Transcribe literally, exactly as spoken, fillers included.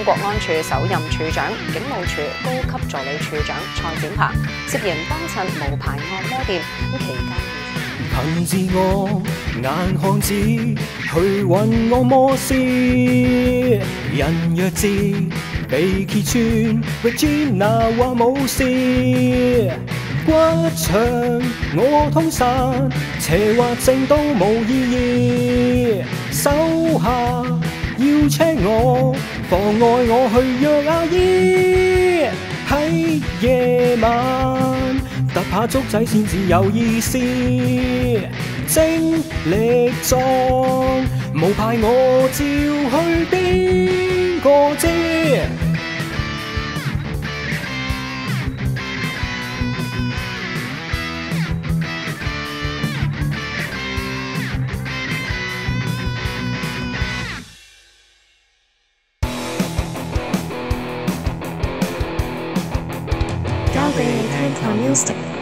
咁國安處首任處長、警務處高級助理處長蔡展鵬涉嫌幫襯無牌按摩店，咁期間憑自我眼看子去揾按摩師，人若知被揭穿 ，Regina 話冇事。骨場我通殺，邪或正都冇意義。手下要車我，妨礙我去約阿姨。喺夜晚突下足仔先至有意思，精力壯無牌我照去邊個知？ 交俾你聽台 music。